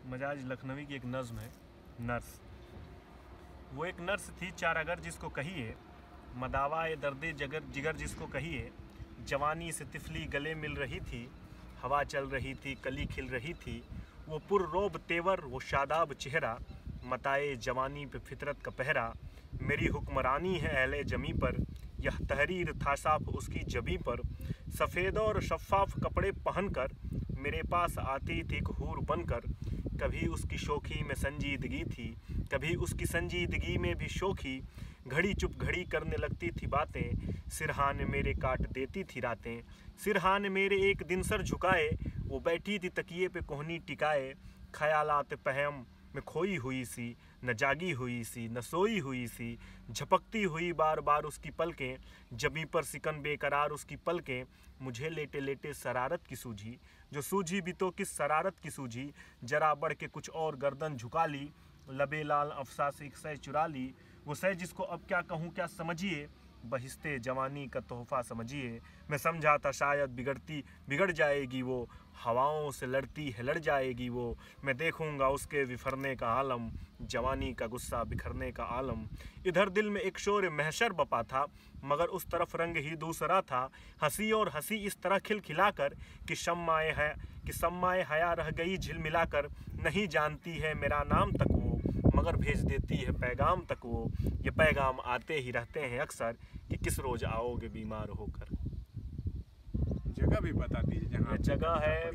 मजाज लखनवी की एक नज़्म है, नर्स। वो एक नर्स थी चारागर जिसको कहिए, मदावाए दर्दे जिगर जिसको कहिए। जवानी से तिफली गले मिल रही थी, हवा चल रही थी, कली खिल रही थी। वो पुररोब तेवर, वो शादाब चेहरा, मताए जवानी पे फितरत का पहरा। मेरी हुक्मरानी है अहले जमी पर, यह तहरीर था साफ उसकी जबी पर। सफ़ेद और शफ़ाफ कपड़े पहनकर मेरे पास आती थी हूर बनकर। कभी उसकी शोखी में संजीदगी थी, कभी उसकी संजीदगी में भी शोखी। घड़ी चुप घड़ी करने लगती थी बातें, सिरहाने मेरे काट देती थी रातें। सिरहाने मेरे एक दिन सर झुकाए, वो बैठी थी तकिए पे कोहनी टिकाए। ख्यालात पहम में खोई हुई सी, न जागी हुई सी न सोई हुई सी। झपकती हुई बार बार उसकी पलकें, जबी पर सिकन बेकरार उसकी पलकें। मुझे लेटे लेटे शरारत की सूझी, जो सूझी भी तो किस शरारत की सूझी। जरा बढ़ के कुछ और गर्दन झुका ली, लबे लाल अफसा से एक सह चुरा ली। वो सह जिसको अब क्या कहूँ क्या समझिए, बहिस्ते जवानी का तोहफा समझिए। मैं समझा था शायद बिगड़ जाएगी वो, हवाओं से लड़ती है लड़ जाएगी वो। मैं देखूंगा उसके विफरने का आलम, जवानी का गुस्सा बिखरने का आलम। इधर दिल में एक शोर महशर बपा था, मगर उस तरफ रंग ही दूसरा था। हंसी और हंसी इस तरह खिलखिलाकर कि शम्माए हया रह गई झिलमिलाकर। नहीं जानती है मेरा नाम तक वो, मगर भेज देती है पैगाम तक वो। ये पैगाम आते ही रहते हैं अक्सर कि किस रोज आओगे बीमार होकर। जगह भी बता दीजिए जहाँ जगह है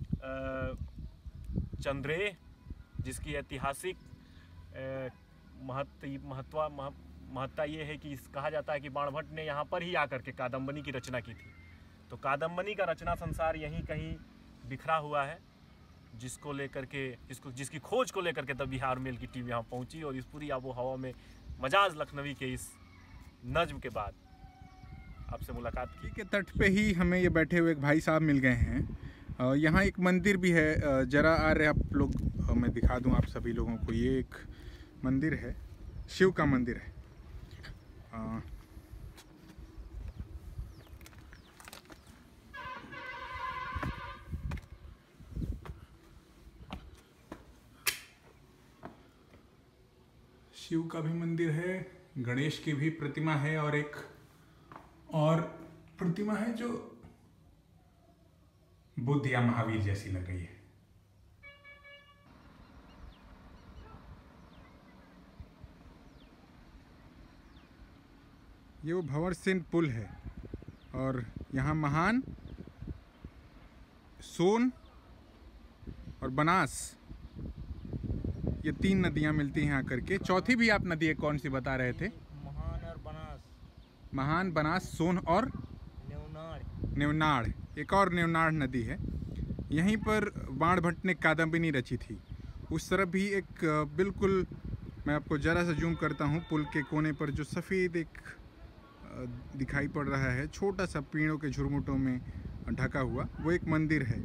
चंद्रे, जिसकी ऐतिहासिक महत्ता ये है कि कहा जाता है कि बाणभट्ट ने यहाँ पर ही आकर के कादम्बनी की रचना की थी। तो कादम्बनी का रचना संसार यहीं कहीं बिखरा हुआ है, जिसको लेकर के जिसकी खोज को लेकर के तब बिहार मेल की टीम यहाँ पहुँची। और इस पूरी आबो हवा में मजाज लखनवी के इस नज्म के बाद आपसे मुलाकात की। के तट पे ही हमें ये बैठे हुए एक भाई साहब मिल गए हैं। यहाँ एक मंदिर भी है, जरा आ रहे आप लोग, मैं दिखा दूँ आप सभी लोगों को। ये एक मंदिर है, शिव का मंदिर है। शिव का भी मंदिर है, गणेश की भी प्रतिमा है, और एक और प्रतिमा है जो बुद्ध या महावीर जैसी लग रही है। ये वो भंवर सेन पुल है, और यहाँ महान, सोन और बनास, ये तीन नदियाँ मिलती हैं आकर के। चौथी भी आप नदी है, कौन सी बता रहे थे? महान और बनास। महान, बनास, सोन और नेवनाड़। एक और नेवनाड़ नदी है। यहीं पर बाणभट्ट ने कादम्बिनी रची थी। उस तरफ भी एक बिल्कुल, मैं आपको ज़रा सा जूम करता हूँ, पुल के कोने पर जो सफ़ेद एक दिखाई पड़ रहा है, छोटा सा पेड़ों के झुरमुटों में ढका हुआ, वो एक मंदिर है।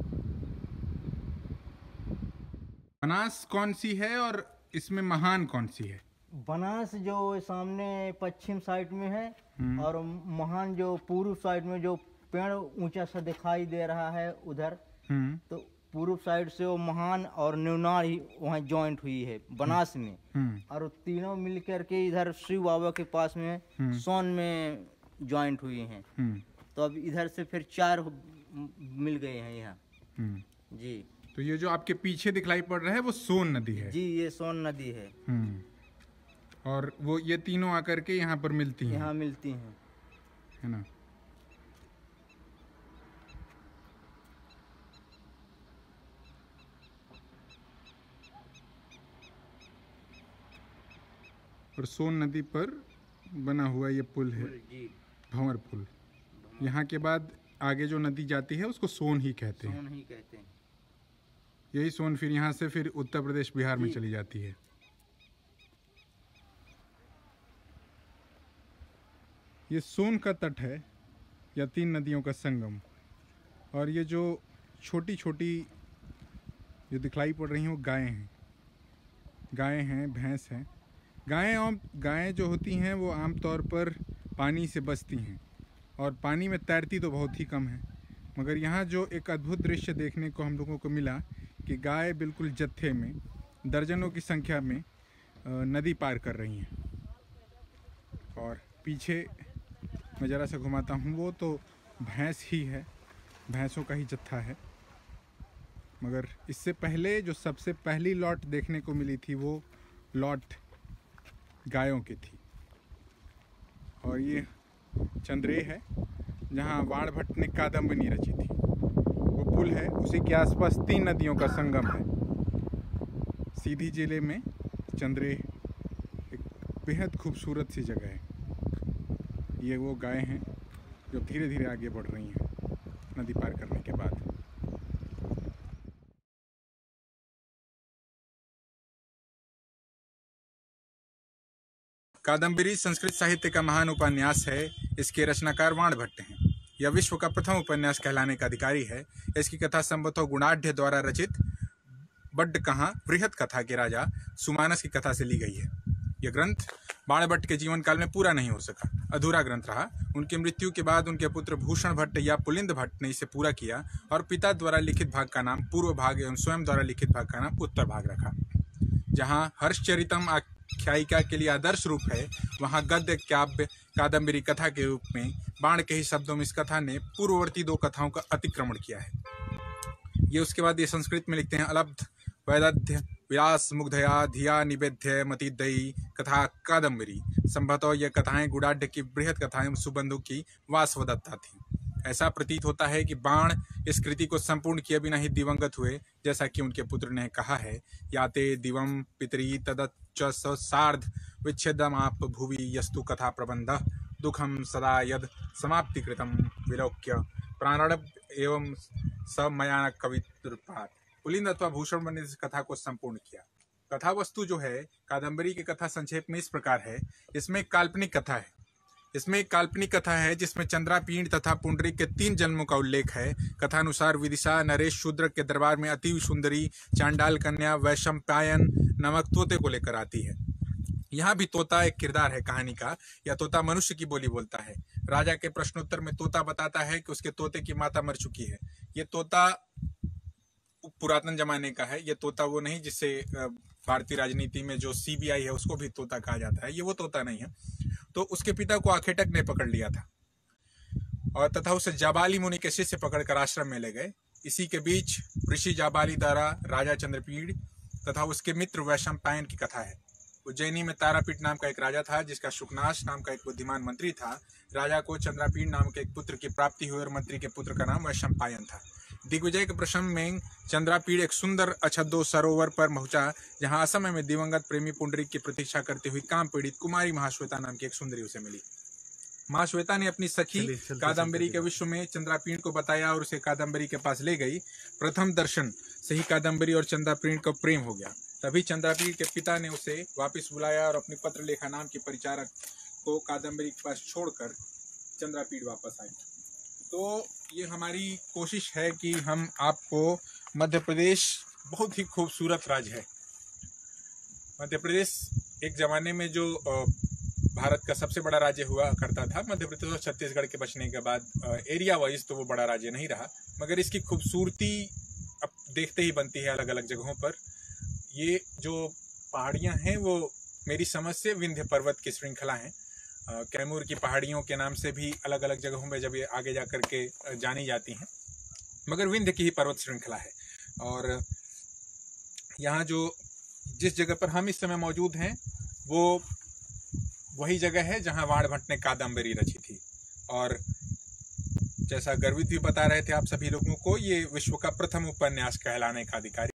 बनास कौन सी है और इसमें महान कौन सी है? बनास जो सामने पश्चिम साइड में है, और महान जो पूर्व साइड में, जो पेड़ ऊंचा सा दिखाई दे रहा है उधर, तो पूर्व साइड से वो महान और नेवनार ही वहाँ जॉइंट हुई है बनास में। और तीनों मिलकर के इधर शिव बाबा के पास में सोन में जॉइंट हुई हैं। तो अब इधर से फिर 4 मिल गए हैं यहाँ जी। तो ये जो आपके पीछे दिखलाई पड़ रहा है वो सोन नदी है जी, ये सोन नदी है। और वो ये तीनों आकर के यहाँ पर मिलती हैं। यहाँ मिलती हैं, है ना। और सोन नदी पर बना हुआ ये पुल है, भंवर पुल। यहाँ के बाद आगे जो नदी जाती है उसको सोन ही कहते हैं। सोन ही कहते हैं। यही सोन फिर यहाँ से फिर उत्तर प्रदेश बिहार में चली जाती है। ये सोन का तट है, या 3 नदियों का संगम। और ये जो छोटी छोटी जो दिखलाई पड़ रही हैं वो गायें हैं, भैंस हैं। गायें जो होती हैं वो आमतौर पर पानी से बचती हैं, और पानी में तैरती तो बहुत ही कम है। मगर यहाँ जो एक अद्भुत दृश्य देखने को हम लोगों को मिला कि गाय बिल्कुल जत्थे में दर्जनों की संख्या में नदी पार कर रही हैं। और पीछे मैं ज़रा सा घुमाता हूँ, वो तो भैंस ही है, भैंसों का ही जत्था है। मगर इससे पहले जो सबसे पहली लॉट देखने को मिली थी वो लॉट गायों की थी। और ये चंद्रेय है जहाँ बाण भट्ट ने कादम्बिनी रची थी। वो पुल है, उसी के आसपास 3 नदियों का संगम है। सीधी जिले में चंद्रेय एक बेहद खूबसूरत सी जगह है। ये वो गाय हैं जो धीरे धीरे आगे बढ़ रही हैं नदी पार करने के बाद। कादम्बरी संस्कृत साहित्य का महान उपन्यास है। इसके रचनाकार बाण भट्ट हैं। यह विश्व का प्रथम उपन्यास कहलाने का अधिकारी है। इसकी कथा संभवतः गुणाढ़ द्वारा रचित बड्डकहाँ बृहत कथा के राजा सुमानस की कथा से ली गई है। यह ग्रंथ बाण भट्ट के जीवन काल में पूरा नहीं हो सका, अधूरा ग्रंथ रहा। उनकी मृत्यु के बाद उनके पुत्र भूषण भट्ट या पुलिंद भट्ट ने इसे पूरा किया और पिता द्वारा लिखित भाग का नाम पूर्व भाग एवं स्वयं द्वारा लिखित भाग का नाम उत्तर भाग रखा। जहाँ हर्षचरितम आख्यायिका के लिए आदर्श रूप है, वहाँ गद्य काव्य कादम्बरी कथा के रूप में बाण के ही शब्दों में इस कथा ने पूर्ववर्ती 2 कथाओं का अतिक्रमण किया है। ये उसके बाद ये संस्कृत में लिखते हैं, अलब्ध वैदध्य विलास मुग्धया धिया निवेद्य मतिदयी कथा कादम्बरी। संभवतः यह कथाएं गुडाढ़ की बृहत कथाएं सुबंधु की वासवदत्ता थी। ऐसा प्रतीत होता है कि बाण इस कृति को संपूर्ण किए बिना ही दिवंगत हुए, जैसा कि उनके पुत्र ने कहा है, याते दिवम पितरी तदच्च सार्ध विच्छेदमाप भुवि यस्तु कथा प्रबंध दुखम सदा यद समाप्ति कृतम विलोक्य प्राणब एवं समया कवित्रुपात। पुलिंद अथवा भूषण ने इस कथा को संपूर्ण किया। कथा वस्तु जो है कादम्बरी की कथा संक्षेप में इस प्रकार है। इसमें काल्पनिक कथा है। इसमें एक काल्पनिक कथा है जिसमें चंद्रापीड़ तथा पुंडरीक के 3 जन्मों का उल्लेख है। कथानुसार विदिशा नरेश शूद्र के दरबार में अति सुंदरी चांडाल कन्या वैशंपायन नामक तोते को लेकर आती है। यहाँ भी तोता एक किरदार है कहानी का। यह तोता मनुष्य की बोली बोलता है। राजा के प्रश्नोत्तर में तोता बताता है कि उसके तोते की माता मर चुकी है। ये तोता पुरातन जमाने का है। ये तोता वो नहीं जिससे भारतीय राजनीति में जो CBI है उसको भी तोता कहा जाता है। ये वो तोता नहीं है। तो उसके पिता को आखेटक ने पकड़ लिया था और तथा उसे जाबाली मुनि के शिष्य पकड़कर आश्रम में ले गए। इसी के बीच ऋषि जाबाली द्वारा राजा चंद्रपीड़ तथा उसके मित्र वैशंपायन की कथा है। उज्जैनी में तारापीठ नाम का एक राजा था जिसका शुकनाश नाम का एक बुद्धिमान मंत्री था। राजा को चंद्रापीड़ नाम के एक पुत्र की प्राप्ति हुई और मंत्री के पुत्र का नाम वैशंपायन था। दिग्विजय के प्रश्न में चंद्रापीड़ एक सुंदर अछद्दो सरोवर पर पहुंचा, जहां असमय में दिवंगत प्रेमी पुंडरीक की प्रतीक्षा करते हुई काम पीड़ित कुमारी महाश्वेता नाम की एक सुंदरी उसे मिली। महाश्वेता ने अपनी सखी कादम्बरी के विश्व में चंद्रापीड़ को बताया और उसे कादम्बरी के पास ले गई। प्रथम दर्शन से ही कादम्बरी और चंद्रापीड़ को प्रेम हो गया। तभी चंद्रापीड़ के पिता ने उसे वापस बुलाया और अपनी पत्र लेखा नाम की परिचारक को कादम्बरी के पास छोड़कर चंद्रापीड़ वापस आई। तो ये हमारी कोशिश है कि हम आपको मध्य प्रदेश बहुत ही खूबसूरत राज्य है। मध्य प्रदेश एक ज़माने में जो भारत का सबसे बड़ा राज्य हुआ करता था। मध्य प्रदेश और छत्तीसगढ़ के बचने के बाद एरिया वाइज तो वो बड़ा राज्य नहीं रहा, मगर इसकी खूबसूरती अब देखते ही बनती है अलग अलग जगहों पर। ये जो पहाड़ियाँ हैं वो मेरी समझ से विंध्य पर्वत की श्रृंखला हैं। कैमूर की पहाड़ियों के नाम से भी अलग अलग जगहों में जब ये आगे जा कर के जानी जाती हैं, मगर विंध्य की ही पर्वत श्रृंखला है। और यहाँ जो जिस जगह पर हम इस समय मौजूद हैं वो वही जगह है जहाँ बाण भट्ट ने कादम्बरी रची थी। और जैसा गर्वित भी बता रहे थे आप सभी लोगों को, ये विश्व का प्रथम उपन्यास कहलाने का अधिकारी